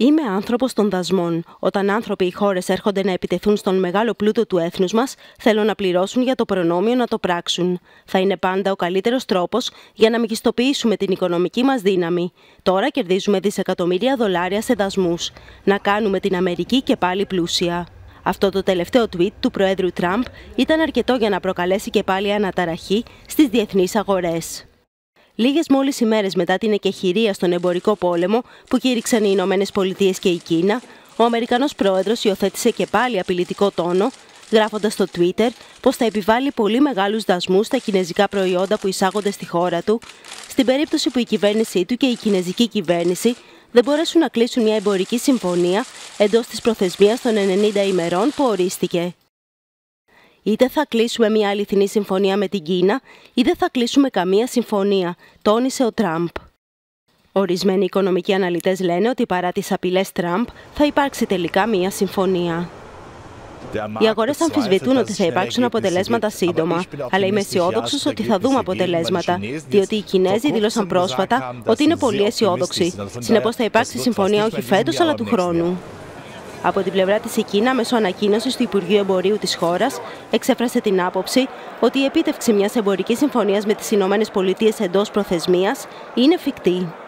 Είμαι άνθρωπος των δασμών. Όταν άνθρωποι ή χώρες έρχονται να επιτεθούν στον μεγάλο πλούτο του έθνους μας, θέλουν να πληρώσουν για το προνόμιο να το πράξουν. Θα είναι πάντα ο καλύτερος τρόπος για να μεγιστοποιήσουμε την οικονομική μας δύναμη. Τώρα κερδίζουμε δισεκατομμύρια δολάρια σε δασμούς. Να κάνουμε την Αμερική και πάλι πλούσια. Αυτό το τελευταίο tweet του Προέδρου Τραμπ ήταν αρκετό για να προκαλέσει και πάλι αναταραχή στις διεθνείς αγορές. Λίγες μόλις ημέρες μετά την εκεχηρία στον εμπορικό πόλεμο που κήρυξαν οι Ηνωμένες Πολιτείες και η Κίνα, ο Αμερικανός πρόεδρος υιοθέτησε και πάλι απειλητικό τόνο, γράφοντας στο Twitter πως θα επιβάλλει πολύ μεγάλους δασμούς στα κινεζικά προϊόντα που εισάγονται στη χώρα του, στην περίπτωση που η κυβέρνησή του και η κινεζική κυβέρνηση δεν μπορέσουν να κλείσουν μια εμπορική συμφωνία εντός της προθεσμίας των 90 ημερών που ορίστηκε. Είτε θα κλείσουμε μια αληθινή συμφωνία με την Κίνα, ή δεν θα κλείσουμε καμία συμφωνία, τόνισε ο Τραμπ. Ορισμένοι οικονομικοί αναλυτές λένε ότι παρά τις απειλές Τραμπ, θα υπάρξει τελικά μια συμφωνία. Οι αγορές αμφισβητούν ότι θα υπάρξουν αποτελέσματα σύντομα, αλλά είμαι αισιόδοξος ότι θα δούμε αποτελέσματα, διότι οι Κινέζοι δήλωσαν πρόσφατα ότι είναι πολύ αισιόδοξοι. Συνεπώς θα υπάρξει συμφωνία όχι φέτος, αλλά του χρόνου. Από την πλευρά της η Κίνα, μέσω ανακοίνωσης του Υπουργείου Εμπορίου της χώρας, εξέφρασε την άποψη ότι η επίτευξη μιας εμπορικής συμφωνίας με τις Ηνωμένες Πολιτείες εντός προθεσμίας είναι εφικτή.